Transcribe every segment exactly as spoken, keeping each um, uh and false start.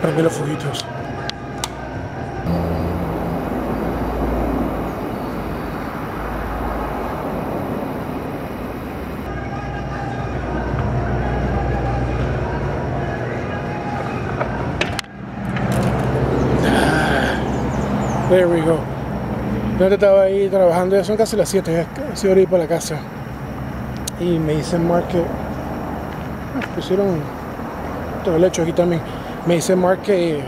prendí los foguitos. There we go. Yo estaba ahí trabajando, ya son casi las siete, ya casi hora de ir para la casa. Y me dice Mark que ah, pusieron todo el hecho aquí también. Me dice Mark que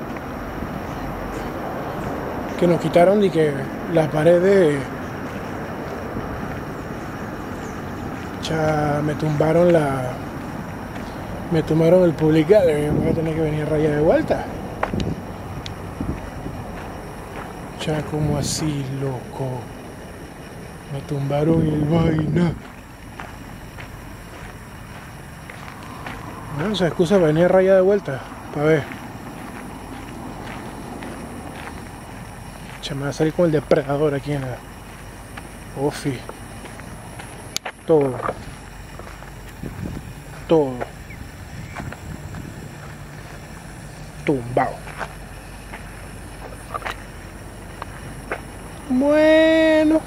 que nos quitaron y que las paredes ya me tumbaron la me tumbaron el public gallery. Voy a tener que venir a rayar de vuelta. Ya, como así, loco. Me tumbaron el vaina. Bueno, se excusa para venir a rayar de vuelta. Para ver. Ya me va a salir con el depredador aquí en la Ofi. Todo. Todo. Tumbado. Bueno.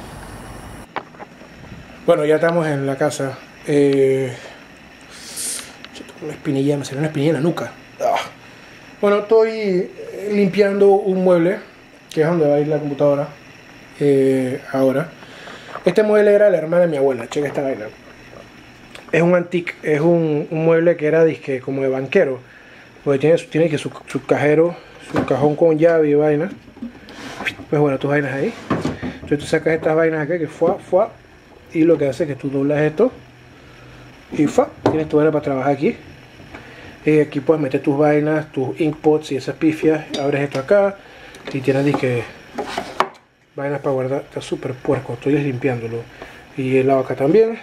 Bueno, ya estamos en la casa. Eh, una espinilla, me salió una espinilla en la nuca. Ah. Bueno, estoy limpiando un mueble, que es donde va a ir la computadora. Eh, ahora. Este mueble era la hermana de mi abuela. Checa esta vaina. Es un antique, es un, un mueble que era disque como de banquero. Porque tiene, tiene que su, su cajero, su cajón con llave y vaina. Pues bueno, tus vainas ahí. Entonces tú sacas estas vainas acá que fue, fue. Y lo que hace es que tú doblas esto. Y fa, tienes tu vaina para trabajar aquí. Y aquí puedes meter tus vainas, tus inkpots y esas pifias. Abres esto acá. Y tienes disque vainas para guardar. Está súper puerco, estoy limpiándolo. Y el lado acá también.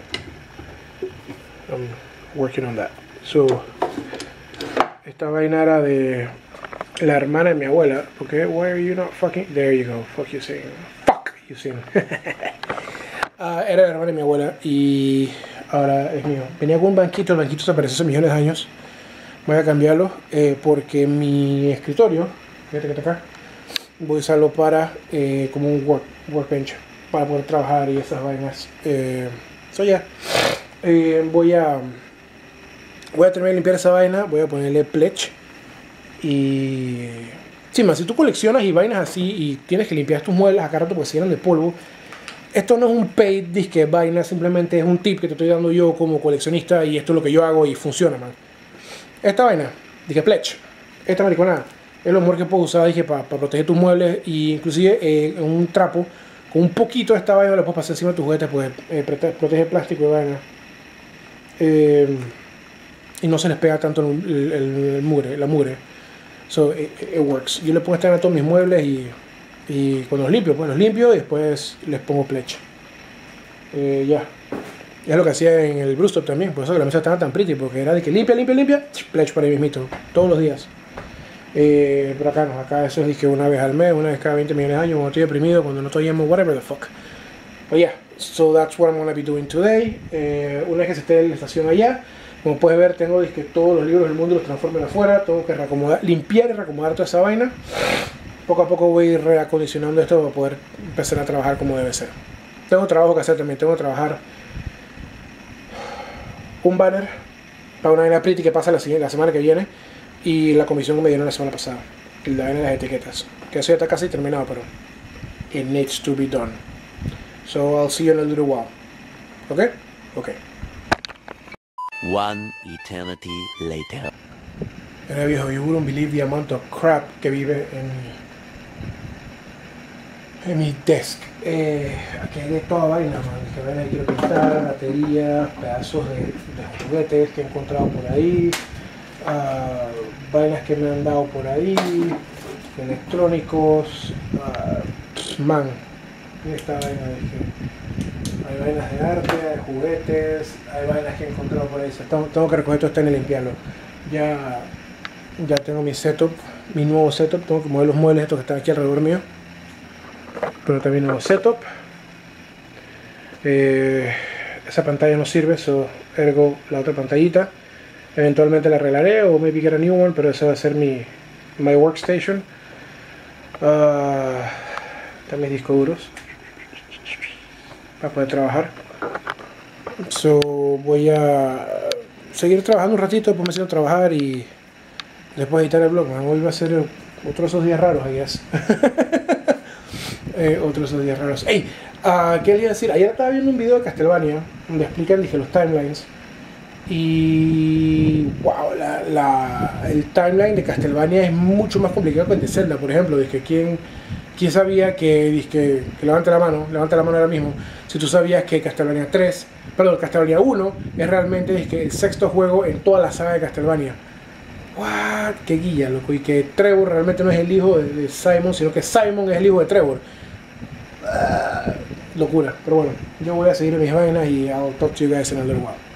I'm working on that. So, esta vaina era de la hermana de mi abuela. Porque, why are you not fucking. There you go, fuck you saying. Fuck you saying. uh, era la hermana de mi abuela y ahora es mío. Venía con un banquito, el banquito se apareció hace millones de años. Voy a cambiarlo eh, porque mi escritorio, fíjate que está acá, voy a usarlo para eh, como un work, workbench para poder trabajar y esas vainas. Eh, so ya, yeah. eh, voy a voy a terminar de limpiar esa vaina, voy a ponerle pledge y sí, más si tú coleccionas y vainas así y tienes que limpiar tus muebles acá rato porque se llenan de polvo. Esto no es un paid disque vaina, simplemente es un tip que te estoy dando yo como coleccionista y esto es lo que yo hago y funciona, man. Esta vaina, dije pledge, esta mariconada, es lo mejor que puedo usar, dije, para pa proteger tus muebles y inclusive eh, un trapo, con un poquito de esta vaina lo puedes pasar encima de tus juguetes, pues eh, protege el plástico de vaina. Eh, y no se les pega tanto el, el, el, el mugre, la mugre. So, it, it works. Yo le pongo esta a todos mis muebles y, y cuando los limpio, pues los limpio y después les pongo pledge. Eh, ya. Es lo que hacía en el Brewstop también, por eso que la mesa estaba tan pretty, porque era de que limpia, limpia, limpia, pledge para ahí mismito, todos los días. Eh, pero acá no, acá eso es de que una vez al mes, una vez cada veinte millones de años, cuando estoy deprimido, cuando no estoy en whatever the fuck. But yeah, so that's what I'm gonna be doing today. Eh, una vez que se esté en la estación allá, como puedes ver, tengo que todos los libros del mundo los transformen afuera, tengo que reacomodar, limpiar y reacomodar toda esa vaina. Poco a poco voy a ir reacondicionando esto para poder empezar a trabajar como debe ser. Tengo trabajo que hacer también, tengo que trabajar un banner para una vaina pretty que pasa la, la semana que viene y la comisión que me dieron la semana pasada, la vaina de las etiquetas, que eso ya está casi terminado, pero it needs to be done. So I'll see you in a little while. Okay? Okay. One eternity later. Mira, viejo, you wouldn't believe the amount of crap que vive en en mi desk. Eh, aquí hay de toda vaina, man. Que vaina que quiero pintar, baterías, pedazos de, de juguetes que he encontrado por ahí, uh, vainas que me han dado por ahí, electrónicos, uh, man. Y esta vaina de que hay vainas de arte, hay juguetes, hay vainas que he encontrado por ahí. Tengo, tengo que recoger todo esto y limpiarlo. Ya, ya tengo mi setup, mi nuevo setup. Tengo que mover los muebles estos que están aquí alrededor mío. Pero también nuevo setup. Eh, esa pantalla no sirve, so ergo la otra pantallita. Eventualmente la arreglaré o maybe get a new one, pero esa va a ser mi my workstation. Uh, también discos duros para poder trabajar. So voy a seguir trabajando un ratito, después me sigo a trabajar y después editar el blog. Man. Hoy va a ser otro de esos días raros, I guess. eh, otro de esos días raros. Hey, uh, ¿qué les iba a decir? Ayer estaba viendo un video de Castlevania donde explican, dije, los timelines. Y wow, la, la, el timeline de Castlevania es mucho más complicado que el de Zelda, por ejemplo. Dije, ¿quién, quién sabía que, dije, que levante la mano, levante la mano ahora mismo, si tú sabías que Castlevania tres, perdón, Castlevania uno es realmente dije, el sexto juego en toda la saga de Castlevania? What? Qué guilla, loco. Y que Trevor realmente no es el hijo de, de Simon, sino que Simon es el hijo de Trevor. Uh, locura. Pero bueno, yo voy a seguir en mis vainas y I'll talk to you guys in a little while.